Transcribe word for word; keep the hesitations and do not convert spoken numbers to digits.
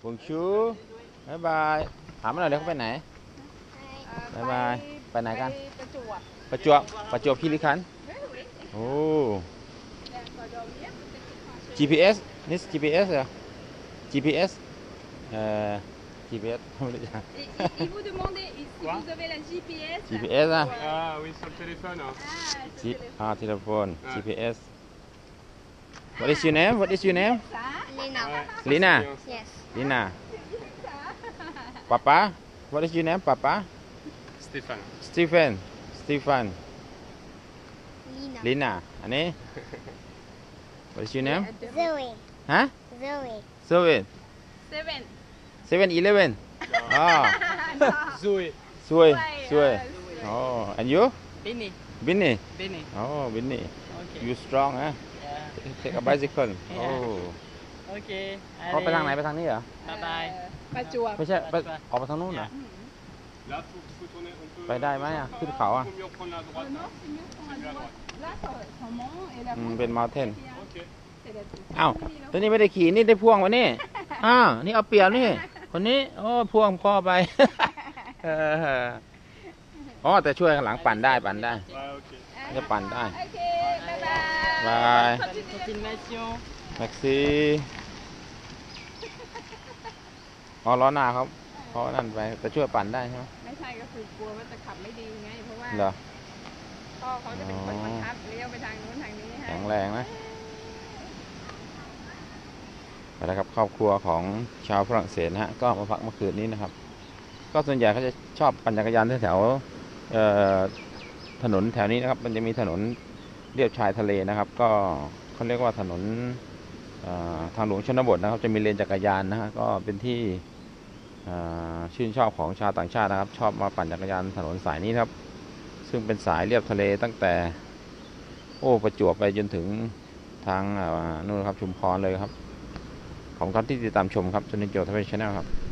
บงชูบายบายถามมาหน่อยเดี๋ยวเขาไปไหนบายบายไปไหนกันประจวบประจวบคีรีขันธ์โอ้ จี พี เอส นี่ จี พี เอส เหรอ จี พี เอส เอ่อ จี พี เอส ไม่รู้จัก Il vous demandait si vous avez la จี พี เอสจี พี เอส อ่ะ Ah oui, sur le téléphone. Hein. G อ่า telephone จี พี เอส What is your name What is your name Lina. Ouais, Lina Yes. Lina Papa What is your name Papa Stéphane. Stephen Stephen Lina. Lina อันนี้ What is your name Zoe. ฮะ Zoe. Seven Seven. Seven Eleven อ๋อ Zoé. สวยสวยอ๋อ and you Bini. Binny Bini. อ๋อ Binny Okay. you strong ฮะ Yeah. take a bicycle โอ้ Okay. เขาไปทางไหนไปทางนี้เหรอ Bye bye. ประจวบไม่ใช่ไปออกไปทางนู้นเหรอ Là, faut, faut tourner. On peut. ไปได้ไหมอ่ะขึ้นเขาอ่ะ Faut mieux prendre la droite. Hein. C'est mieux à droite. Là, ça monte et la อืมเป็น mountain Ok. อ้าวตัวนี้ไม่ได้ขี่นี่ได้พ่วงวะนี่อ้าวนี่เอาเปรียบนี่คนนี้โอ้พ่วงพ่อไป เอออ๋อแต่ช่วยข้างหลังปั่นได้ปั่นได้ Ouais, ok. จะปั่นได้โอเค บ๊ายบายบาย Bonne continuation. แม็กซี่อ๋อล้อหน้าครับเพราะนั่นไปแต่ช่วยปั่นได้ใช่ไหมไม่ใช่ก็คือกลัวว่าจะขับไม่ดีไง เพราะว่าเหรอพ่อเขาจะเป็นคนบังคับเลี้ยวไปทางนู้นทางนี้ให้แข็งแรงนะไปแล้วครับครอบครัวของชาวฝรั่งเศสนะฮะก็มาพักเมื่อคืนนี้นะครับ ก็ส่วนใหญ่เขาจะชอบปั่นจักรยานแถวๆเอ่อถนนแถวนี้นะครับมันจะมีถนนเลียบชายทะเลนะครับ ก็เขาเรียกว่าถนนเอ่อทางหลวงชนบทนะครับจะมีเลนจักรยานนะฮะก็เป็นที่เอ่อชื่นชอบของชาวต่างชาตินะครับ ชอบมาปั่นจักรยานถนนสายนี้ครับ ซึ่งเป็นสายเลียบทะเลตั้งแต่โอ้ประจวบไปจนถึงทางนู่นครับชุมพรเลยครับของท่านที่ติดตามชมครับจนถึงโจทย์ทวีชแนลครับ